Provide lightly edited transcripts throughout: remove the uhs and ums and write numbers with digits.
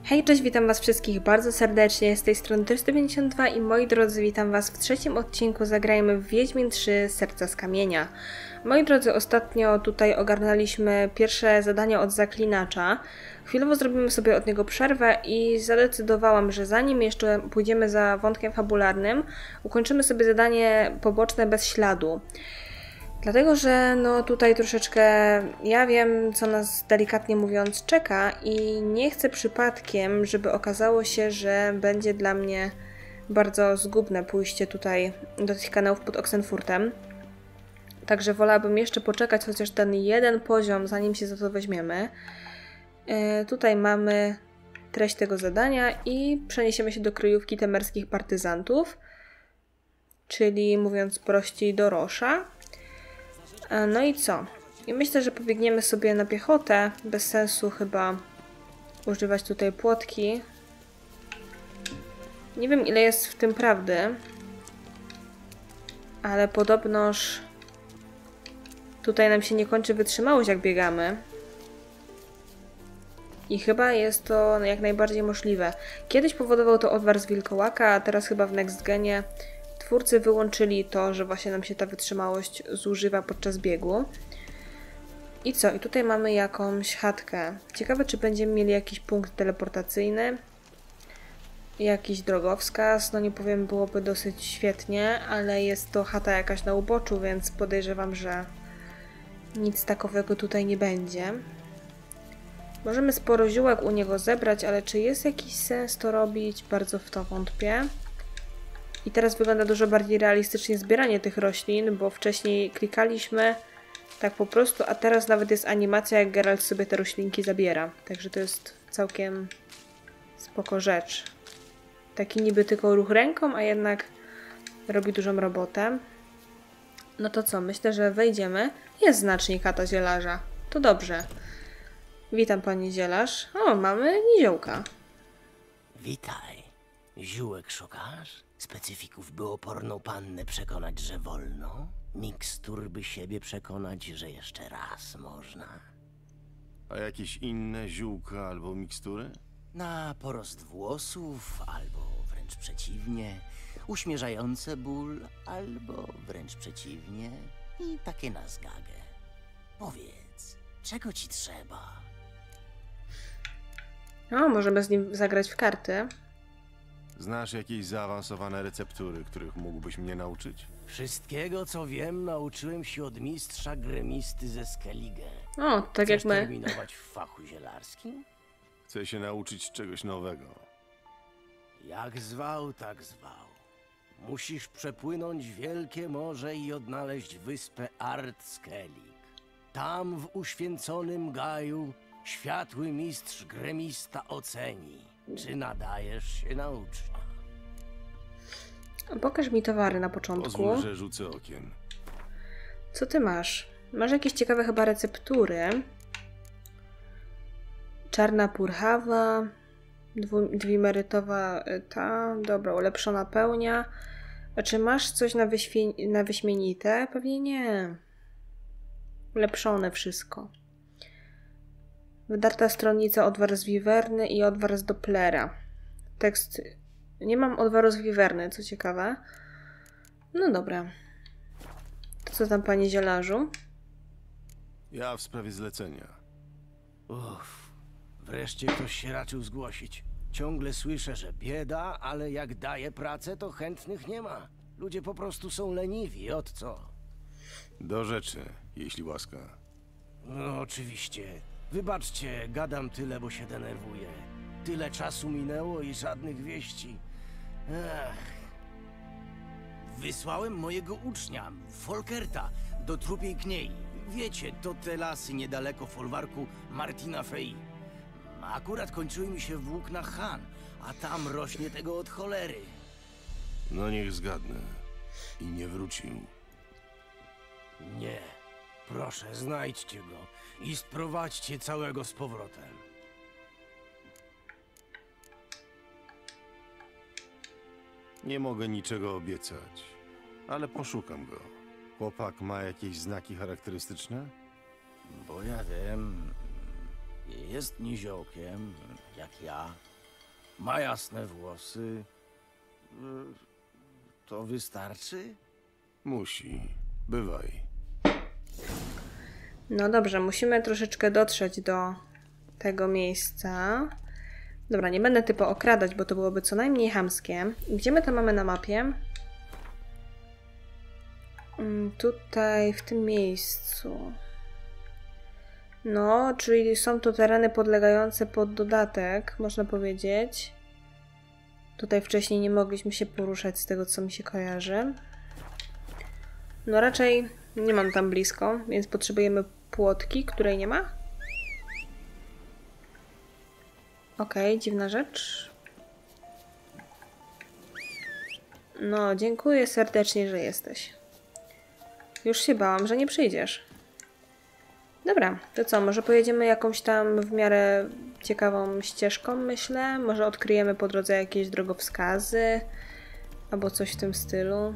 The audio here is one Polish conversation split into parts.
Hej, cześć, witam was wszystkich bardzo serdecznie, z tej strony 352 i moi drodzy, witam was w trzecim odcinku Zagrajmy w Wiedźmin 3 Serca z Kamienia. Moi drodzy, ostatnio tutaj ogarnęliśmy pierwsze zadanie od zaklinacza. Chwilowo zrobimy sobie od niego przerwę i zadecydowałam, że zanim jeszcze pójdziemy za wątkiem fabularnym, ukończymy sobie zadanie poboczne bez śladu. Dlatego, że no tutaj troszeczkę ja wiem, co nas delikatnie mówiąc czeka i nie chcę przypadkiem, żeby okazało się, że będzie dla mnie bardzo zgubne pójście tutaj do tych kanałów pod Oxenfurtem. Także wolałabym jeszcze poczekać chociaż ten jeden poziom, zanim się za to weźmiemy. Tutaj mamy treść tego zadania i przeniesiemy się do kryjówki temerskich partyzantów, czyli mówiąc prościej do Rosza. No i co? I myślę, że pobiegniemy sobie na piechotę. Bez sensu chyba używać tutaj płotki. Nie wiem, ile jest w tym prawdy, ale podobnoż tutaj nam się nie kończy wytrzymałość, jak biegamy. I chyba jest to jak najbardziej możliwe. Kiedyś powodował to odwar z wilkołaka, a teraz chyba w Next Genie twórcy wyłączyli to, że właśnie nam się ta wytrzymałość zużywa podczas biegu. I co? I tutaj mamy jakąś chatkę. Ciekawe, czy będziemy mieli jakiś punkt teleportacyjny. Jakiś drogowskaz. No nie powiem, byłoby dosyć świetnie, ale jest to chata jakaś na uboczu, więc podejrzewam, że nic takowego tutaj nie będzie. Możemy sporo ziółek u niego zebrać, ale czy jest jakiś sens to robić? Bardzo w to wątpię. I teraz wygląda dużo bardziej realistycznie zbieranie tych roślin, bo wcześniej klikaliśmy tak po prostu, a teraz nawet jest animacja, jak Geralt sobie te roślinki zabiera. Także to jest całkiem spoko rzecz. Taki niby tylko ruch ręką, a jednak robi dużą robotę. No to co? Myślę, że wejdziemy. Jest znacznik chata zielarza. To dobrze. Witam, panie zielarz. O, mamy niziołka. Witaj. Ziółek szukasz? Specyfików, by oporną pannę przekonać, że wolno? Mikstur, by siebie przekonać, że jeszcze raz można? A jakieś inne ziółka albo mikstury? Na porost włosów, albo wręcz przeciwnie, uśmierzające ból, albo wręcz przeciwnie i takie na zgagę. Powiedz, czego ci trzeba? O, możemy z nim zagrać w karty. Znasz jakieś zaawansowane receptury, których mógłbyś mnie nauczyć? Wszystkiego, co wiem, nauczyłem się od mistrza gremisty ze Skellige. O, tak Chcesz jak my. terminować w fachu zielarskim? Chcę się nauczyć czegoś nowego. Jak zwał, tak zwał. Musisz przepłynąć wielkie morze i odnaleźć wyspę Ardskellig. Tam w uświęconym gaju światły mistrz gremista oceni, czy nadajesz się na ucznia. Pokaż mi towary na początku. Pozwól, że rzucę okiem. Co ty masz? Masz jakieś ciekawe chyba receptury. Czarna purchawa, dwimerytowa ta, dobra, ulepszona pełnia. A czy masz coś na wyśmienite? Pewnie nie. Ulepszone wszystko. Wydarta stronnica, odwar z wiwerny i odwar z Dopplera. Tekst. Nie mam odwaru z wiwerny, co ciekawe. No dobra. To co tam, panie zielarzu? Ja w sprawie zlecenia. Uff, wreszcie ktoś się raczył zgłosić. Ciągle słyszę, że bieda, ale jak daje pracę, to chętnych nie ma. Ludzie po prostu są leniwi, od co? Do rzeczy, jeśli łaska. No oczywiście. Wybaczcie, gadam tyle, bo się denerwuję. Tyle czasu minęło i żadnych wieści. Ech. Wysłałem mojego ucznia, Folkerta, do Trupiej Kniei. Wiecie, to te lasy niedaleko folwarku Martina Fei. Akurat kończyły mi się włókna Han, a tam rośnie tego od cholery. No niech zgadnę. I nie wrócił. Nie. Proszę, znajdźcie go i sprowadźcie całego z powrotem. Nie mogę niczego obiecać, ale poszukam go. Chłopak ma jakieś znaki charakterystyczne? Bo ja wiem, jest niziołkiem, jak ja, Ma jasne włosy. To wystarczy? Musi. Bywaj. No dobrze, musimy troszeczkę dotrzeć do tego miejsca. Dobra, nie będę typu okradać, bo to byłoby co najmniej chamskie. Gdzie my to mamy na mapie? Tutaj, w tym miejscu. No, czyli są to tereny podlegające pod dodatek, można powiedzieć. Tutaj wcześniej nie mogliśmy się poruszać z tego, co mi się kojarzy. No raczej nie mam tam blisko, więc potrzebujemy płotki, której nie ma. Okej, dziwna rzecz. No, dziękuję serdecznie, że jesteś. Już się bałam, że nie przyjdziesz. Dobra, to co, może pojedziemy jakąś tam w miarę ciekawą ścieżką, myślę? Może odkryjemy po drodze jakieś drogowskazy? Albo coś w tym stylu?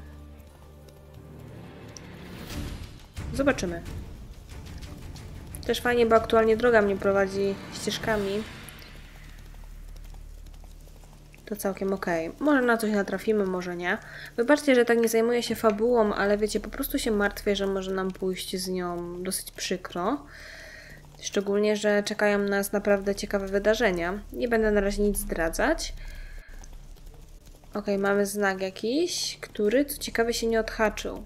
Zobaczymy. Też fajnie, bo aktualnie droga mnie prowadzi ścieżkami. To całkiem okej. Może na coś natrafimy, może nie. Wybaczcie, że tak nie zajmuję się fabułą, ale wiecie, po prostu się martwię, że może nam pójść z nią dosyć przykro. Szczególnie, że czekają nas naprawdę ciekawe wydarzenia. Nie będę na razie nic zdradzać. Okej, mamy znak jakiś, który, co ciekawe, się nie odhaczył.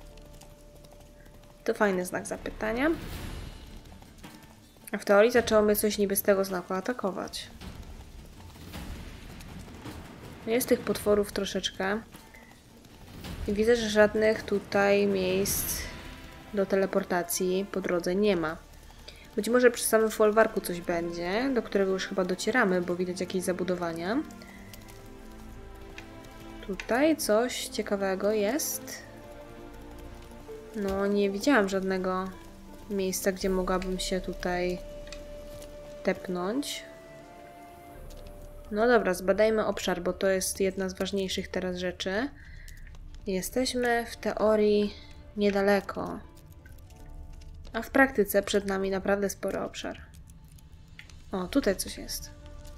To fajny znak zapytania. A w teorii zaczęło mnie coś niby z tego znaku atakować. Jest tych potworów troszeczkę. I widzę, że żadnych tutaj miejsc do teleportacji po drodze nie ma. Być może przy samym folwarku coś będzie, do którego już chyba docieramy, bo widać jakieś zabudowania. Tutaj coś ciekawego jest. No, nie widziałam żadnego miejsca, gdzie mogłabym się tutaj tepnąć. No dobra, zbadajmy obszar, bo to jest jedna z ważniejszych teraz rzeczy. Jesteśmy w teorii niedaleko, a w praktyce przed nami naprawdę spory obszar. O, tutaj coś jest.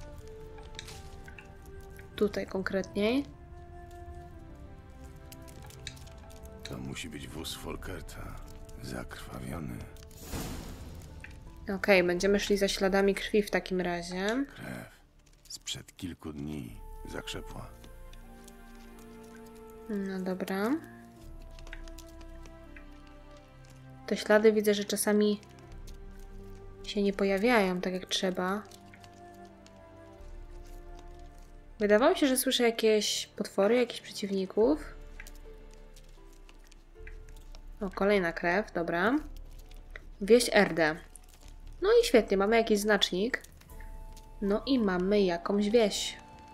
Tutaj konkretniej. To musi być wóz Folkerta. Zakrwawiony. Okej, będziemy szli za śladami krwi w takim razie. Krew. Sprzed kilku dni zakrzepła. No dobra. Te ślady widzę, że czasami się nie pojawiają tak jak trzeba. Wydawało mi się, że słyszę jakieś potwory, jakichś przeciwników. O, kolejna krew, dobra. Wieś RD. No i świetnie, mamy jakiś znacznik. No i mamy jakąś wieś.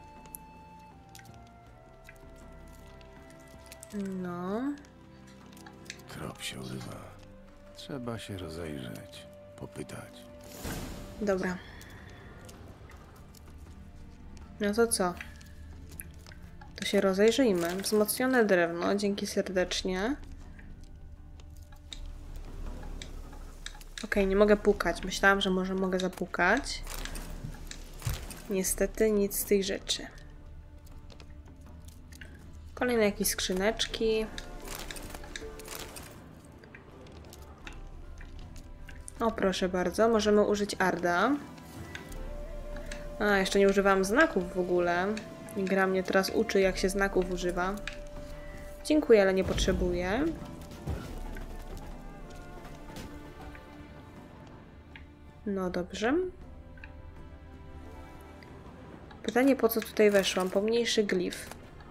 No. Trop się urywa. Trzeba się rozejrzeć, popytać. Dobra. No to co? To się rozejrzyjmy. Wzmocnione drewno, dzięki serdecznie. Okej, nie mogę pukać. Myślałam, że może mogę zapukać. Niestety nic z tych rzeczy. Kolejne jakieś skrzyneczki. O, proszę bardzo, możemy użyć Arda. A, jeszcze nie używałam znaków w ogóle. I gra mnie teraz uczy, jak się znaków używa. Dziękuję, ale nie potrzebuję. No dobrze. Pytanie, po co tutaj weszłam? Pomniejszy glif.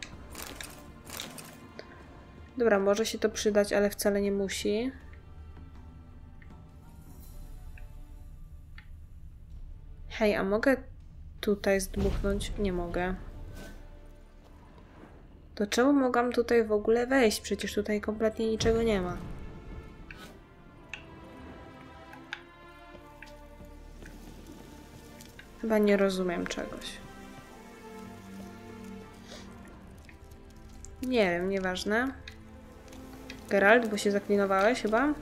Dobra, może się to przydać, ale wcale nie musi. Hej, a mogę tutaj zdmuchnąć? Nie mogę. To czemu mogłam tutaj w ogóle wejść? Przecież tutaj kompletnie niczego nie ma. Chyba nie rozumiem czegoś. Nie wiem, nieważne. Geralt, bo się zaklinowałeś chyba?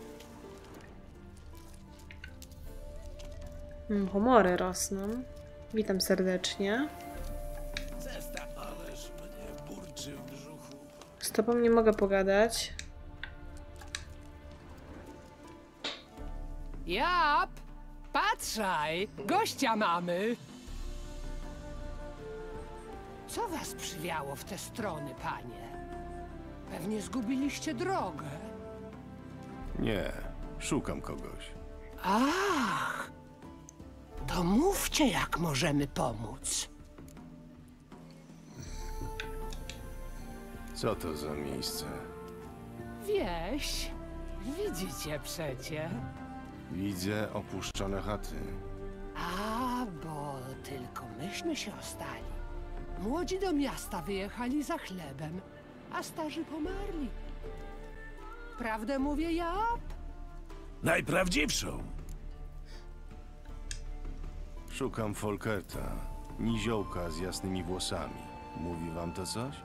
Humory rosną. Witam serdecznie. Z tobą nie mogę pogadać. Jap! Patrzaj! Gościa mamy! Co was przywiało w te strony, panie? Pewnie zgubiliście drogę. Nie, szukam kogoś. Ach! To mówcie, jak możemy pomóc. Co to za miejsce? Wieś, widzicie przecie. Widzę opuszczone chaty. A, bo tylko myśmy się ostali. Młodzi do miasta wyjechali za chlebem, a starzy pomarli. Prawdę mówię, Jap? Najprawdziwszą. Szukam Folkerta, niziołka z jasnymi włosami. Mówi wam to coś?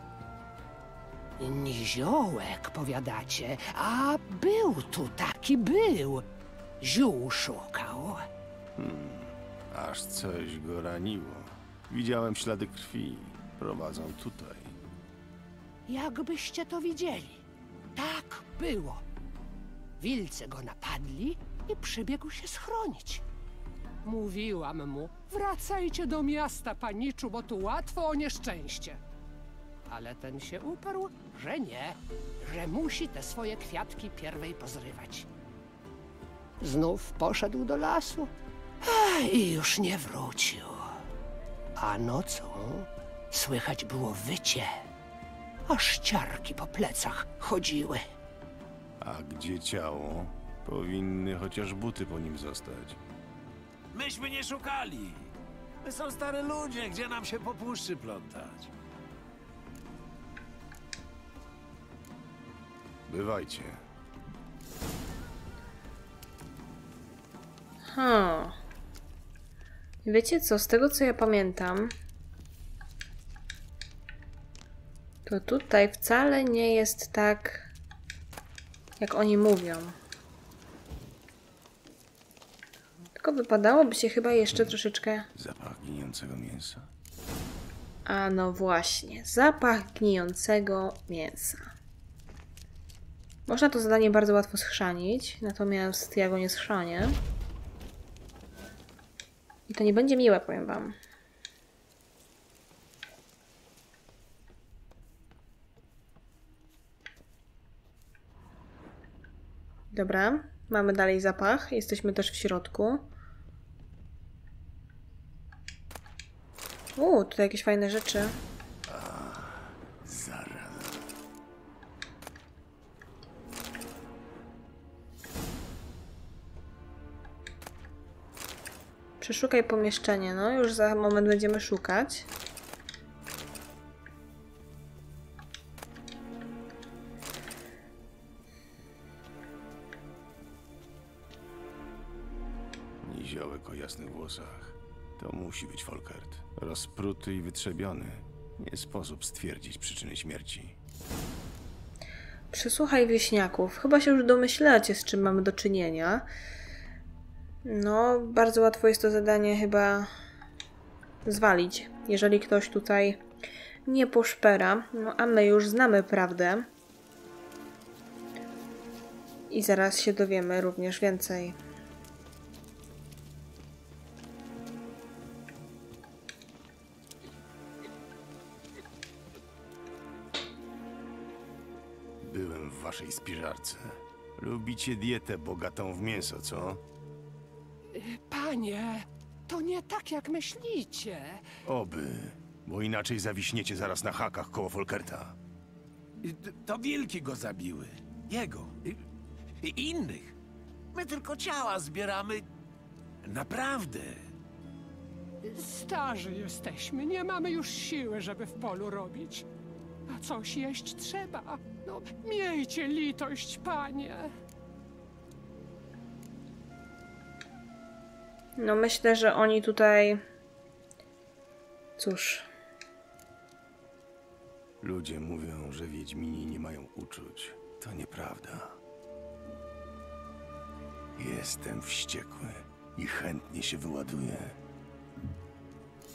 Niziołek, powiadacie? A, był tu taki, był. Ziół szukał. Aż coś go raniło. Widziałem ślady krwi. Prowadzą tutaj. Jakbyście to widzieli. Tak było. Wilcy go napadli i przybiegł się schronić. Mówiłam mu, wracajcie do miasta, paniczu, bo tu łatwo o nieszczęście. Ale ten się uparł, że nie, że musi te swoje kwiatki pierwej pozrywać. Znów poszedł do lasu i już nie wrócił. A nocą słychać było wycie, aż ciarki po plecach chodziły. A gdzie ciało? Powinny chociaż buty po nim zostać. Myśmy nie szukali. My są stary ludzie, gdzie nam się po puszczy plątać. Bywajcie. Wiecie co, z tego co ja pamiętam, to tutaj wcale nie jest tak, jak oni mówią. Tylko wypadałoby się chyba jeszcze troszeczkę... Zapach gnijącego mięsa. A no właśnie, zapach gnijącego mięsa. Można to zadanie bardzo łatwo schrzanić, natomiast ja go nie schrzanię. I to nie będzie miłe, powiem wam. Dobra, mamy dalej zapach. Jesteśmy też w środku. Tutaj jakieś fajne rzeczy. Zaraz. Przeszukaj pomieszczenie. No, już za moment będziemy szukać. Niziołek o jasnych włosach. To musi być Folkert. Rozpruty i wytrzebiony. Nie sposób stwierdzić przyczyny śmierci. Przesłuchaj wieśniaków. Chyba się już domyślacie, z czym mamy do czynienia. No, bardzo łatwo jest to zadanie chyba zwalić, jeżeli ktoś tutaj nie poszpera. No, a my już znamy prawdę. I zaraz się dowiemy również więcej. Byłem w waszej spiżarce. Lubicie dietę bogatą w mięso, co? Panie, to nie tak, jak myślicie. Oby, bo inaczej zawiśniecie zaraz na hakach koło Folkerta. To wilki go zabiły. Jego. I innych. My tylko ciała zbieramy. Naprawdę. Starzy jesteśmy, nie mamy już siły, żeby w polu robić. A coś jeść trzeba. No, miejcie litość, panie. No myślę, że oni tutaj... Cóż... Ludzie mówią, że wiedźmini nie mają uczuć. To nieprawda. Jestem wściekły i chętnie się wyładuję.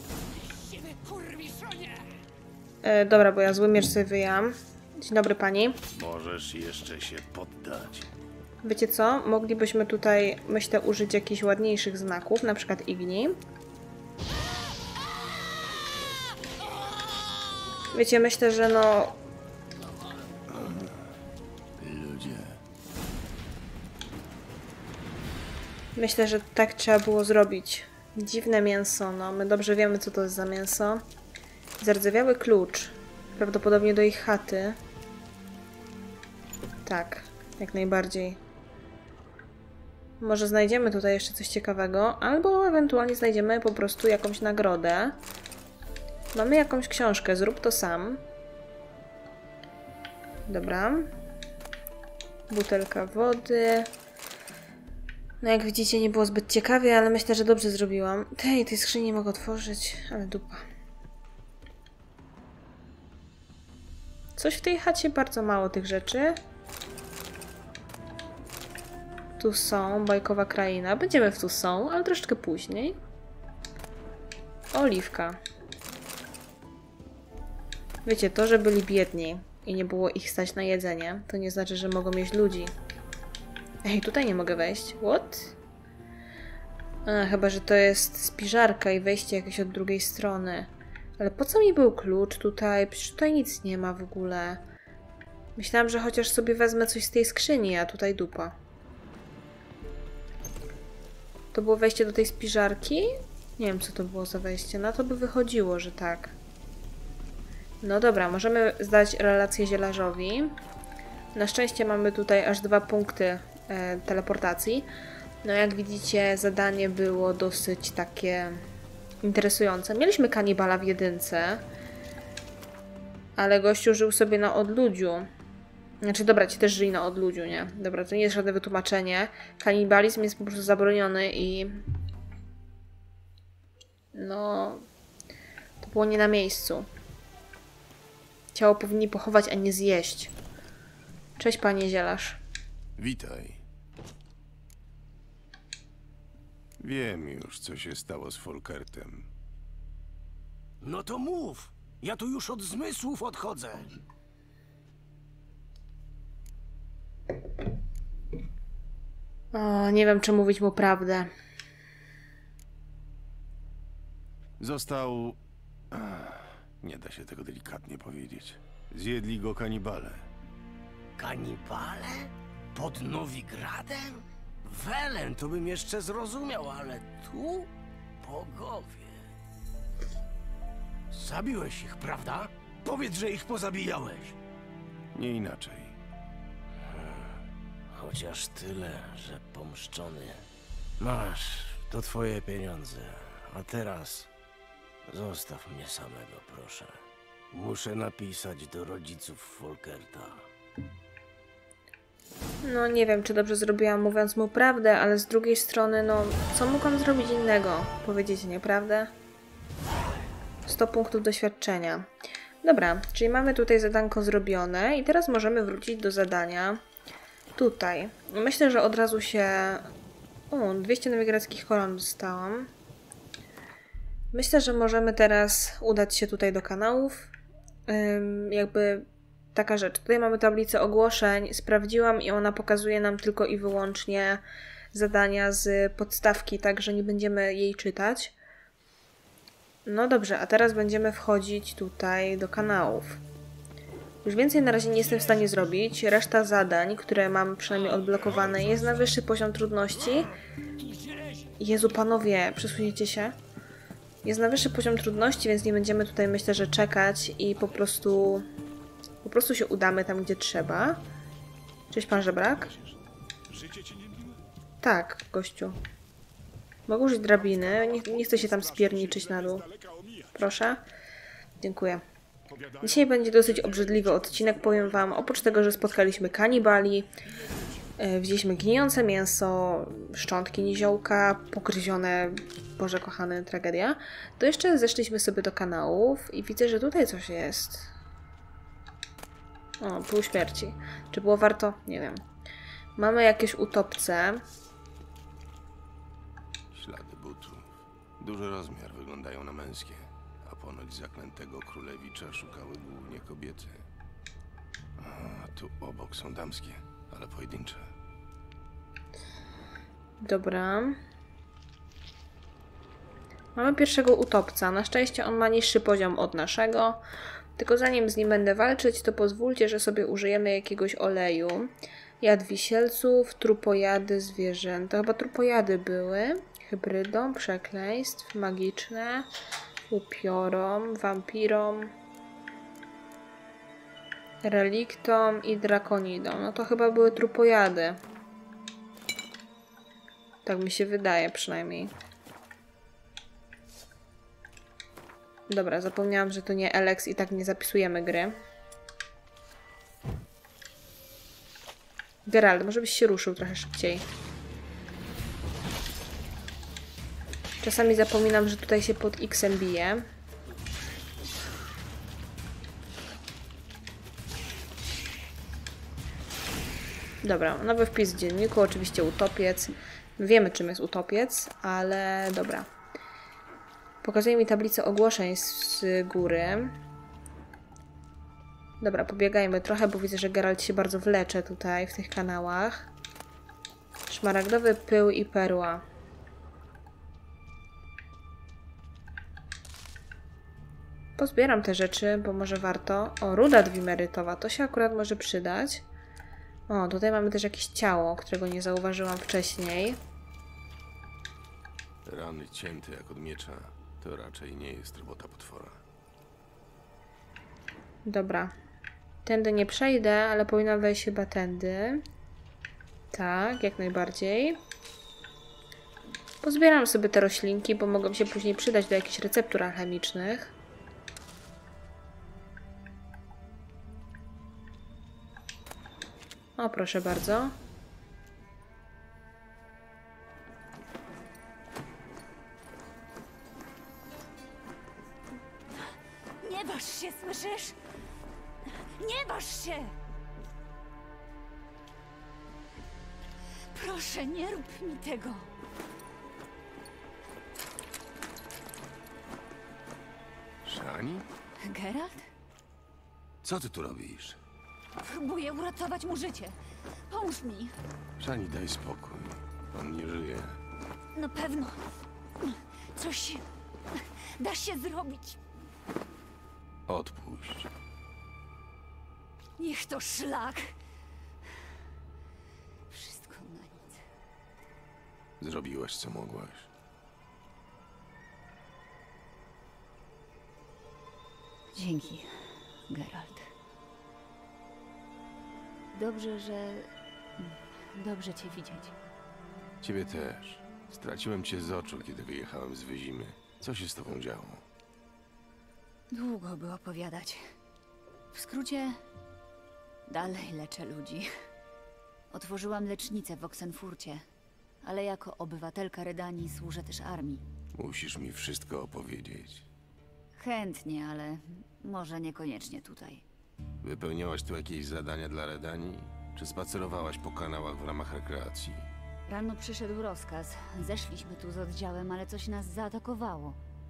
kurwiszonie! Dobra, bo ja zły miecz sobie wyjęłam. Dzień dobry pani. Możesz jeszcze się poddać. Wiecie co? Moglibyśmy tutaj, myślę, użyć jakichś ładniejszych znaków, na przykład igni. Wiecie, myślę, że no... Ludzie. Myślę, że tak trzeba było zrobić. Dziwne mięso, no. My dobrze wiemy, co to jest za mięso. Zardzewiały klucz. Prawdopodobnie do ich chaty. Tak, jak najbardziej. Może znajdziemy tutaj jeszcze coś ciekawego, albo ewentualnie znajdziemy po prostu jakąś nagrodę. Mamy jakąś książkę, zrób to sam. Dobra. Butelka wody. No jak widzicie, nie było zbyt ciekawie, ale myślę, że dobrze zrobiłam. Tej skrzyni nie mogę otworzyć, ale dupa. Coś w tej chacie, bardzo mało tych rzeczy. Tu są, bajkowa kraina. Będziemy w tu są, ale troszeczkę później. Oliwka. Wiecie, to, że byli biedni i nie było ich stać na jedzenie, to nie znaczy, że mogą jeść ludzi. Ej, tutaj nie mogę wejść. What? A, chyba, że to jest spiżarka i wejście jakieś od drugiej strony. Ale po co mi był klucz tutaj? Przecież tutaj nic nie ma w ogóle. Myślałam, że chociaż sobie wezmę coś z tej skrzyni, a tutaj dupa. To było wejście do tej spiżarki? Nie wiem, co to było za wejście. No to by wychodziło, że tak. No dobra, możemy zdać relację zielarzowi. Na szczęście mamy tutaj aż 2 punkty teleportacji. No jak widzicie, zadanie było dosyć takie interesujące. Mieliśmy kanibala w jedynce, ale gościu żył sobie na odludziu. Znaczy, dobra, ci też żyli na odludziu, nie? Dobra, to nie jest żadne wytłumaczenie. Kanibalizm jest po prostu zabroniony i... No... To było nie na miejscu. Ciało powinni pochować, a nie zjeść. Cześć, panie zielarz. Witaj. Wiem już, co się stało z Folkertem. No to mów! Ja tu już od zmysłów odchodzę. O, nie wiem, czy mówić mu prawdę. Został... Nie da się tego delikatnie powiedzieć. Zjedli go kanibale. Kanibale? Pod Nowigradem? Welen to bym jeszcze zrozumiał, ale tu? Bogowie. Zabiłeś ich, prawda? Powiedz, że ich pozabijałeś. Nie inaczej. Chociaż tyle, że pomszczony. Masz, to twoje pieniądze. A teraz zostaw mnie samego, proszę. Muszę napisać do rodziców Folkerta. No nie wiem, czy dobrze zrobiłam mówiąc mu prawdę, ale z drugiej strony, no co mógłam zrobić innego? Powiedzieć nieprawdę? 100 punktów doświadczenia. Dobra, czyli mamy tutaj zadanko zrobione i teraz możemy wrócić do zadania tutaj. Myślę, że od razu się... O, 200 nowigradzkich koron dostałam. Myślę, że możemy teraz udać się tutaj do kanałów. Jakby taka rzecz. Tutaj mamy tablicę ogłoszeń. Sprawdziłam i ona pokazuje nam tylko i wyłącznie zadania z podstawki, także nie będziemy jej czytać. No dobrze, a teraz będziemy wchodzić tutaj do kanałów. Już więcej na razie nie jestem w stanie zrobić. Reszta zadań, które mam przynajmniej odblokowane, jest na wyższy poziom trudności. Jezu, panowie, przesuniecie się. Jest na wyższy poziom trudności, więc nie będziemy tutaj, myślę, że czekać i po prostu się udamy tam, gdzie trzeba. Cześć, pan żebrak? Tak, gościu. Mogę użyć drabiny. Nie chcę się tam spierniczyć na dół. Proszę. Dziękuję. Dzisiaj będzie dosyć obrzydliwy odcinek, powiem wam. Oprócz tego, że spotkaliśmy kanibali, widzieliśmy gnijące mięso, szczątki niziołka, pogryzione, Boże kochany, tragedia, to jeszcze zeszliśmy sobie do kanałów i widzę, że tutaj coś jest. O, pół śmierci. Czy było warto? Nie wiem. Mamy jakieś utopce. Ślady butów. Duży rozmiar, wyglądają na męskie. a ponoć zaklętego królewicza szukały głównie kobiety. A tu obok są damskie, ale pojedyncze. Dobra. Mamy pierwszego utopca. Na szczęście on ma niższy poziom od naszego. Tylko zanim z nim będę walczyć, to pozwólcie, że sobie użyjemy jakiegoś oleju. Jad wisielców, trupojady zwierzęt. To chyba trupojady były. Hybrydą, przekleństw, magiczne, upiorom, wampirom, reliktom i drakonidą. No to chyba były trupojady. Tak mi się wydaje przynajmniej. Dobra, zapomniałam, że to nie Elex i tak nie zapisujemy gry. Geralt, może byś się ruszył trochę szybciej. Czasami zapominam, że tutaj się pod X-em bije. Dobra, nowy wpis w dzienniku, oczywiście utopiec. Wiemy, czym jest utopiec, ale dobra. Pokazuje mi tablicę ogłoszeń z góry. Dobra, pobiegajmy trochę, bo widzę, że Geralt się bardzo wlecze tutaj w tych kanałach. Szmaragdowy pył i perła. Pozbieram te rzeczy, bo może warto. O, ruda dwimerytowa, to się akurat może przydać. O, tutaj mamy też jakieś ciało, którego nie zauważyłam wcześniej. Rany cięte jak od miecza. To raczej nie jest robota potwora. Dobra. Tędy nie przejdę, ale powinnam wejść chyba tędy. Tak, jak najbardziej. Pozbieram sobie te roślinki, bo mogą się później przydać do jakichś receptur alchemicznych. O, proszę bardzo. Nie waż się, słyszysz? Nie waż się! Proszę, nie rób mi tego. Szani? Geralt? Co ty tu robisz? Próbuję uratować mu życie. Pomóż mi. Szani, daj spokój. On nie żyje. Na pewno. Coś da się zrobić. Odpuść. Niech to szlak. Wszystko na nic. Zrobiłaś, co mogłaś. Dzięki, Geralt. Dobrze cię widzieć. Ciebie też. Straciłem cię z oczu, kiedy wyjechałem z Wyzimy. Co się z tobą działo? Długo by opowiadać. W skrócie, dalej leczę ludzi. Otworzyłam lecznicę w Oxenfurcie, ale jako obywatelka Redanii służę też armii. Musisz mi wszystko opowiedzieć. Chętnie, ale może niekoniecznie tutaj. Wypełniałaś tu jakieś zadania dla Redanii? Czy spacerowałaś po kanałach w ramach rekreacji? Rano przyszedł rozkaz. Zeszliśmy tu z oddziałem, ale coś nas zaatakowało.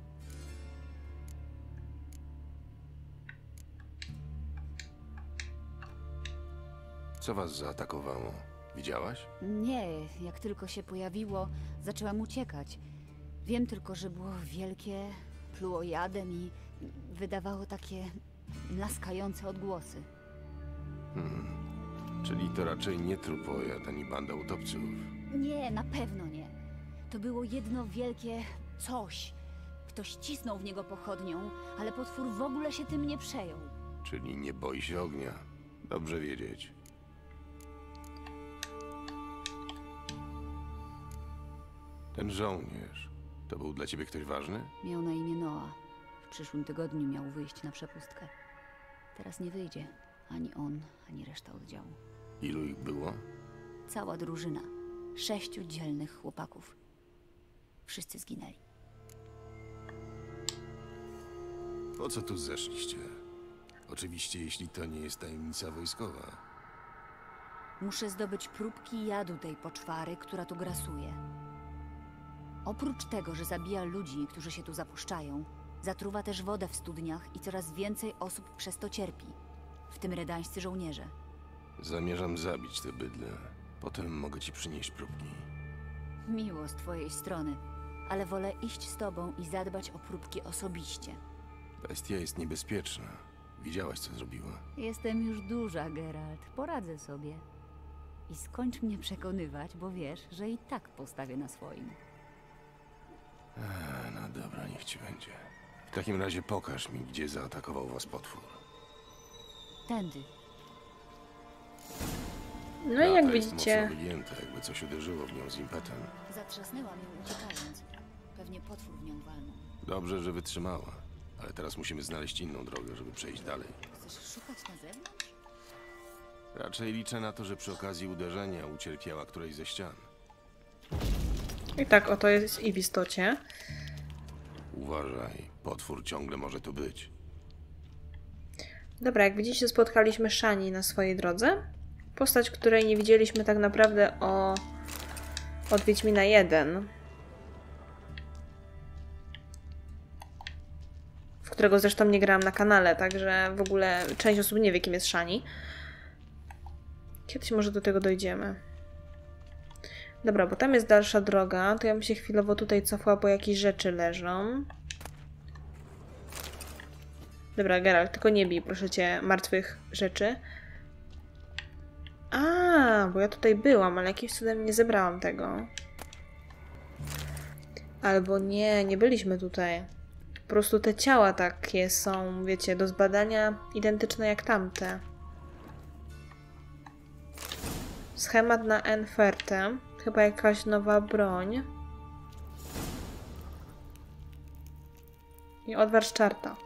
Co was zaatakowało? Widziałaś? Nie, jak tylko się pojawiło, zaczęłam uciekać. Wiem tylko, że było wielkie, pluło jadem i wydawało takie laskające odgłosy. Czyli to raczej nie trupojad ani banda utopców. Nie, na pewno nie. To było jedno wielkie coś. Ktoś cisnął w niego pochodnią, ale potwór w ogóle się tym nie przejął. Czyli nie boi się ognia. Dobrze wiedzieć. Ten żołnierz, to był dla ciebie ktoś ważny? Miał na imię Noa. W przyszłym tygodniu miał wyjść na przepustkę. Teraz nie wyjdzie. Ani on, ani reszta oddziału. Ilu ich było? Cała drużyna. 6 dzielnych chłopaków. Wszyscy zginęli. Po co tu zeszliście? Oczywiście, jeśli to nie jest tajemnica wojskowa. Muszę zdobyć próbki jadu tej poczwary, która tu grasuje. Oprócz tego, że zabija ludzi, którzy się tu zapuszczają, Zatruwa też wodę w studniach i coraz więcej osób przez to cierpi, w tym redańscy żołnierze. Zamierzam zabić te bydle. Potem mogę ci przynieść próbki. Miło z twojej strony, ale wolę iść z tobą i zadbać o próbki osobiście. Bestia jest niebezpieczna. Widziałaś, co zrobiła. Jestem już duża, Geralt. Poradzę sobie. I skończ mnie przekonywać, bo wiesz, że i tak postawię na swoim. No dobra, niech ci będzie. W takim razie pokaż mi, gdzie zaatakował was potwór. Tędy. No i Ta jak jest widzicie, mocno wygięta, jakby coś uderzyło w nią z impetem. Zatrzasnęłam ją uciekając. Pewnie potwór w nią walnął. Dobrze, że wytrzymała. Ale teraz musimy znaleźć inną drogę, żeby przejść dalej. Chcesz szukać na zewnątrz? Raczej liczę na to, że przy okazji uderzenia ucierpiała którejś ze ścian. i tak oto jest i w istocie. Uważaj, potwór ciągle może tu być. Dobra, jak widzicie, spotkaliśmy Shani na swojej drodze. Postać, której nie widzieliśmy tak naprawdę od Wiedźmina 1. W którego zresztą nie grałam na kanale, także w ogóle część osób nie wie, kim jest Shani. Kiedyś może do tego dojdziemy. Dobra, bo tam jest dalsza droga, to ja bym się chwilowo tutaj cofła, bo jakieś rzeczy leżą. Dobra, Geralt, tylko nie bij, proszę cię, martwych rzeczy. A, bo ja tutaj byłam, ale jakimś cudem nie zebrałam tego. Albo nie, nie byliśmy tutaj. Po prostu te ciała takie są, wiecie, do zbadania identyczne jak tamte. Schemat na Enfertę. Chyba jakaś nowa broń. I odwar czarta.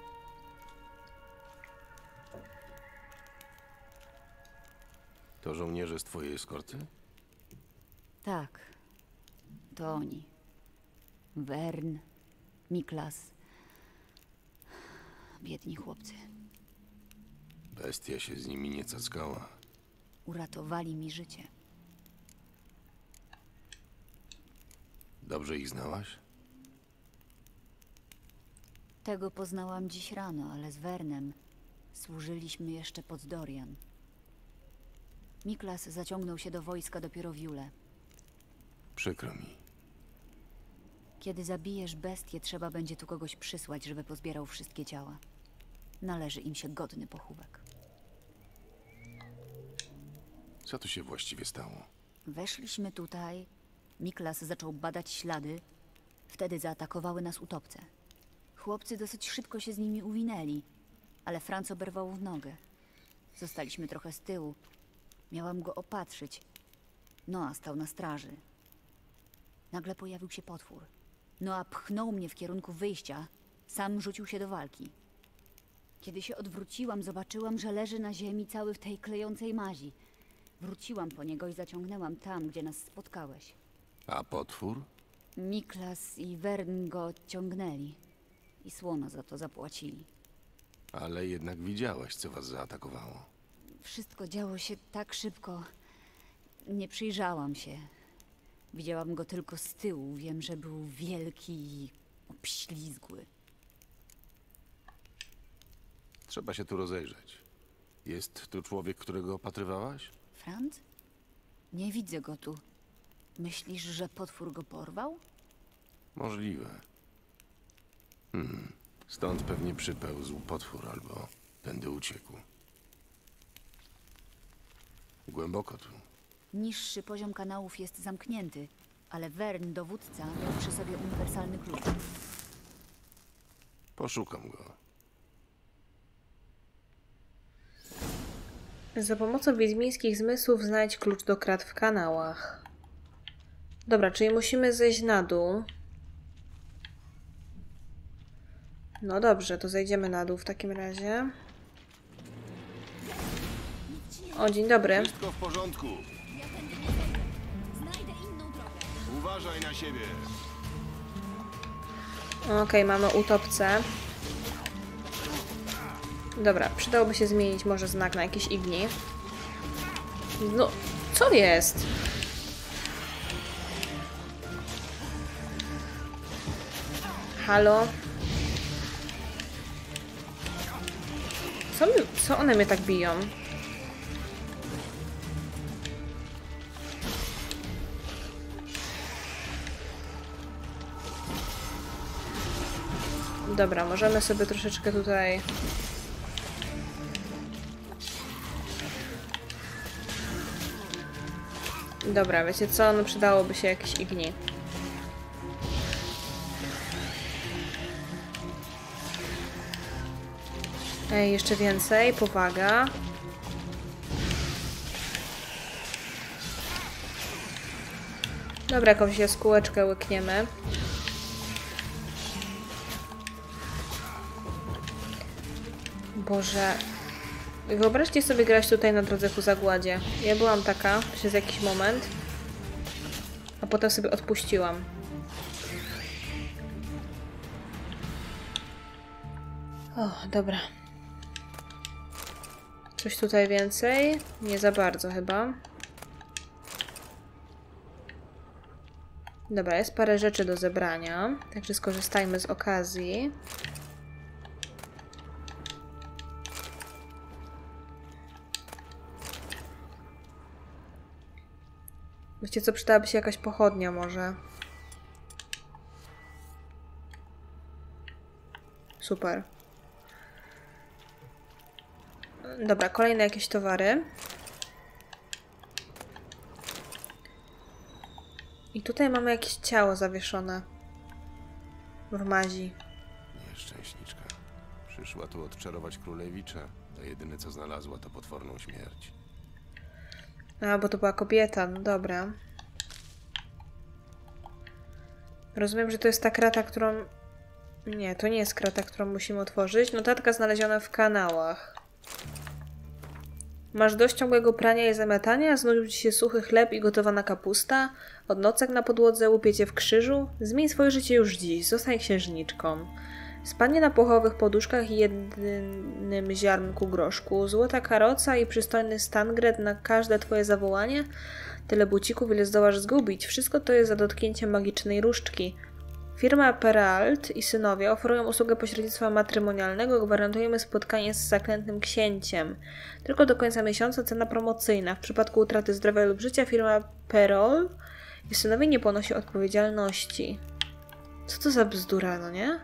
To żołnierze z twojej eskorty? Tak. To oni. Wern, Miklas. Biedni chłopcy. Bestia się z nimi nie cackała. Uratowali mi życie. Dobrze ich znałaś? Tego poznałam dziś rano, ale z Wernem służyliśmy jeszcze pod Dorian. Miklas zaciągnął się do wojska dopiero w Jule. Przykro mi. Kiedy zabijesz bestię, trzeba będzie tu kogoś przysłać, żeby pozbierał wszystkie ciała. Należy im się godny pochówek. Co tu się właściwie stało? Weszliśmy tutaj, Miklas zaczął badać ślady, wtedy zaatakowały nas utopce. Chłopcy dosyć szybko się z nimi uwinęli, ale Franz oberwał w nogę. Zostaliśmy trochę z tyłu. Miałam go opatrzyć. Noa stał na straży. Nagle pojawił się potwór. Noa pchnął mnie w kierunku wyjścia, sam rzucił się do walki. Kiedy się odwróciłam, zobaczyłam, że leży na ziemi cały w tej klejącej mazi. Wróciłam po niego i zaciągnęłam tam, gdzie nas spotkałeś. A potwór? Miklas i Wern go ciągnęli i słono za to zapłacili. Ale jednak widziałaś, co was zaatakowało. Wszystko działo się tak szybko. Nie przyjrzałam się. Widziałam go tylko z tyłu. Wiem, że był wielki i obślizgły. Trzeba się tu rozejrzeć. Jest tu człowiek, którego opatrywałaś? Franz? Nie widzę go tu. Myślisz, że potwór go porwał? Możliwe. Stąd pewnie przypełzł potwór albo tędy uciekł. Głęboko tu. Niższy poziom kanałów jest zamknięty, ale Wern, dowódca, miał przy sobie uniwersalny klucz. Poszukam go. Za pomocą wiedźmińskich zmysłów znajdź klucz do krat w kanałach. Dobra, czyli musimy zejść na dół. No dobrze, to zejdziemy na dół w takim razie. O, dzień dobry. Wszystko w porządku. Uważaj na siebie. Okej, mamy utopcę. Dobra, przydałoby się zmienić może znak na jakieś igni. No, co jest? Halo? Co one mnie tak biją? Dobra, możemy sobie troszeczkę tutaj... Dobra, wiecie co? No przydałoby się jakieś igni. Ej, jeszcze więcej. Powaga. Dobra, jakąś jaskółeczkę łykniemy. Boże. Wyobraźcie sobie grać tutaj na drodze ku zagładzie. Ja byłam taka przez jakiś moment, a potem sobie odpuściłam. O, dobra. Coś tutaj więcej? Nie za bardzo chyba. Dobra, jest parę rzeczy do zebrania, także skorzystajmy z okazji. Wiecie co, przydałaby się jakaś pochodnia może. Super. Dobra, kolejne jakieś towary. I tutaj mamy jakieś ciało zawieszone. W mazi. Nieszczęśniczka. Przyszła tu odczarować królewicza, a jedyne co znalazła to potworną śmierć. A, bo to była kobieta, no dobra. Rozumiem, że to jest ta krata, którą... Nie, to nie jest krata, którą musimy otworzyć. Notatka znaleziona w kanałach. Masz dość ciągłego prania i zamiatania? Znudził ci się suchy chleb i gotowana kapusta? Od nocek na podłodze łupie cię w krzyżu? Zmień swoje życie już dziś, zostań księżniczką. Spanie na puchowych poduszkach i jednym ziarnku groszku, złota karoca i przystojny stangret na każde twoje zawołanie? Tyle bucików, ile zdołasz zgubić. Wszystko to jest za dotknięciem magicznej różdżki. Firma Peralt i synowie oferują usługę pośrednictwa matrymonialnego. Gwarantujemy spotkanie z zaklętym księciem. Tylko do końca miesiąca cena promocyjna. W przypadku utraty zdrowia lub życia firma Perol i synowie nie ponosi odpowiedzialności. Co to za bzdura, no nie?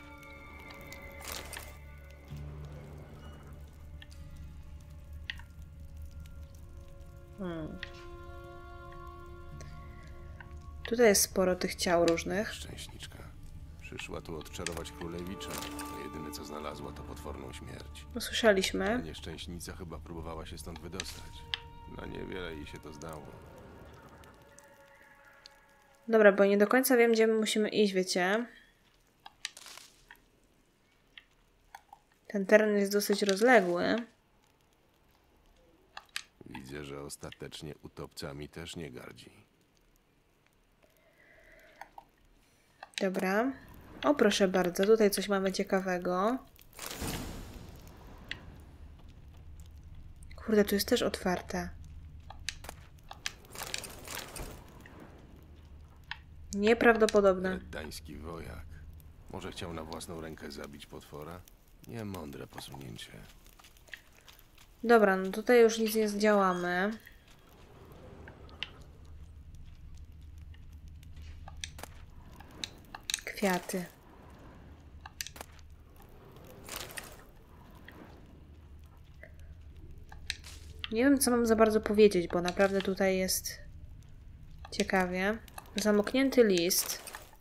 Tutaj jest sporo tych ciał różnych. Szczęśniczka. Przyszła tu odczarować królewicza, a jedyne co znalazła to potworną śmierć. Usłyszeliśmy. Nieszczęśnica chyba próbowała się stąd wydostać. Na niewiele jej się to zdało. Dobra, bo nie do końca wiem, gdzie my musimy iść, wiecie. Ten teren jest dosyć rozległy. Widzę, że ostatecznie utopcami też nie gardzi. Dobra. O, proszę bardzo, tutaj coś mamy ciekawego. Kurde, tu jest też otwarte. Nieprawdopodobne. Dański wojak. Może chciał na własną rękę zabić potwora? Niemądre posunięcie. Dobra, no tutaj już nic nie zdziałamy. Kwiaty. Nie wiem, co mam za bardzo powiedzieć, bo naprawdę tutaj jest ciekawie. Zamknięty list.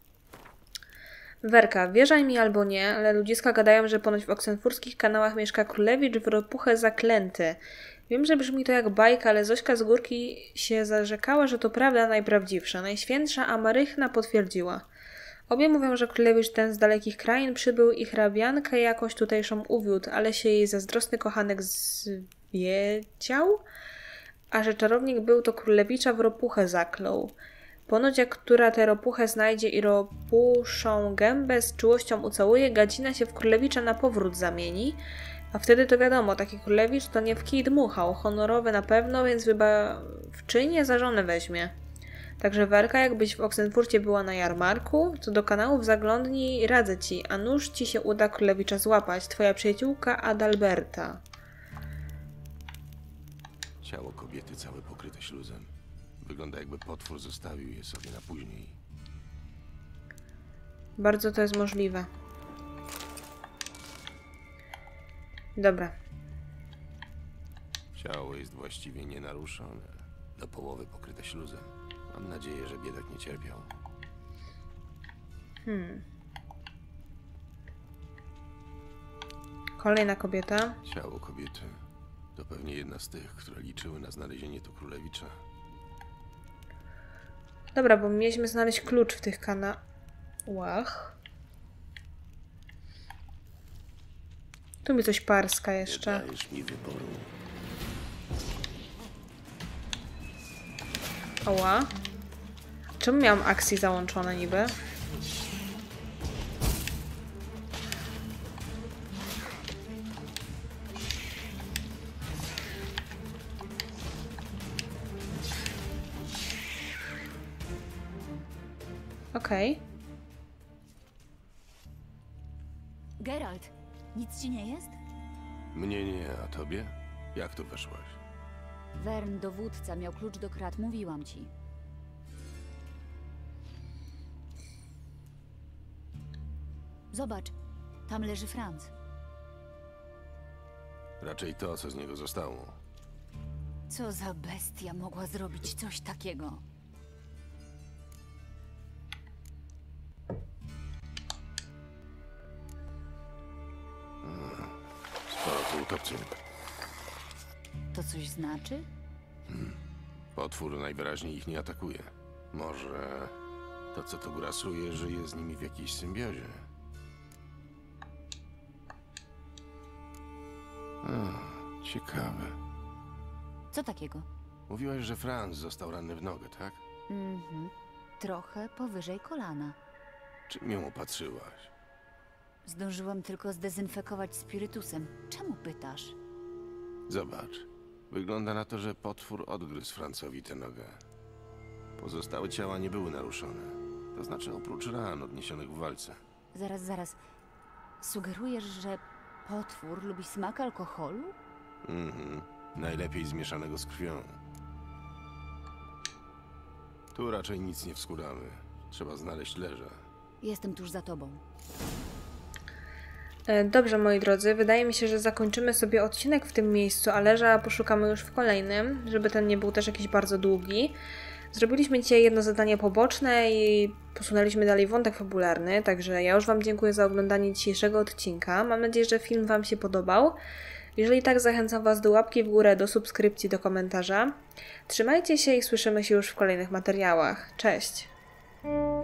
Werka, wierzaj mi albo nie, ale ludziska gadają, że ponoć w oksenfurskich kanałach mieszka królewicz w ropuchę zaklęty. Wiem, że brzmi to jak bajka, ale Zośka z górki się zarzekała, że to prawda najprawdziwsza. Najświętsza Amarychna potwierdziła. Obie mówią, że królewicz ten z dalekich krain przybył i hrabiankę jakąś tutejszą uwiódł, ale się jej zazdrosny kochanek zwiedział, a że czarownik był, to królewicza w ropuchę zaklął. Ponoć jak która tę ropuchę znajdzie i ropuszą gębę z czułością ucałuje, gadzina się w królewicza na powrót zamieni, a wtedy to wiadomo, taki królewicz to nie w kij dmuchał, honorowy na pewno, więc wybawczynię za żonę weźmie. Także Werka, jakbyś w Oxenfurcie była na jarmarku, to do kanałów zaglądnij, radzę ci, a nuż ci się uda królewicza złapać. Twoja przyjaciółka Adalberta. Ciało kobiety całe pokryte śluzem. Wygląda, jakby potwór zostawił je sobie na później. Bardzo to jest możliwe. Dobra. Ciało jest właściwie nienaruszone. Do połowy pokryte śluzem. Mam nadzieję, że biedak nie cierpiał. Kolejna kobieta. Ciało kobiety to pewnie jedna z tych, które liczyły na znalezienie tu królewicza. Dobra, bo mieliśmy znaleźć klucz w tych kanałach. Tu mi coś parska Nie jeszcze. dajesz mi wyboru. Oła. Czemu miałam akcje załączone niby? Okej. Geralt, nic ci nie jest? Mnie nie, a tobie? Jak tu weszłaś? Wern, dowódca, miał klucz do krat, mówiłam ci. Zobacz, tam leży Franz. Raczej to, co z niego zostało. Co za bestia mogła zrobić coś takiego? Sporo tu utopców. To coś znaczy? Potwór najwyraźniej ich nie atakuje. Może to, co tu grasuje, żyje z nimi w jakiejś symbiozie. Ciekawe. Co takiego? Mówiłaś, że Franz został ranny w nogę, tak? Trochę powyżej kolana. Czym ją opatrzyłaś? Zdążyłam tylko zdezynfekować spirytusem. Czemu pytasz? Zobacz. Wygląda na to, że potwór odgryzł Francowi tę nogę. Pozostałe ciała nie były naruszone. To znaczy oprócz ran odniesionych w walce. Zaraz. Sugerujesz, że potwór lubi smak alkoholu? Najlepiej zmieszanego z krwią. Tu raczej nic nie wskóramy. Trzeba znaleźć leża. Jestem tuż za tobą. Dobrze, moi drodzy, wydaje mi się, że zakończymy sobie odcinek w tym miejscu, a leża poszukamy już w kolejnym, żeby ten nie był też jakiś bardzo długi. Zrobiliśmy dzisiaj jedno zadanie poboczne i posunęliśmy dalej wątek fabularny, także ja już Wam dziękuję za oglądanie dzisiejszego odcinka. Mam nadzieję, że film Wam się podobał. Jeżeli tak, zachęcam Was do łapki w górę, do subskrypcji, do komentarza. Trzymajcie się i słyszymy się już w kolejnych materiałach. Cześć!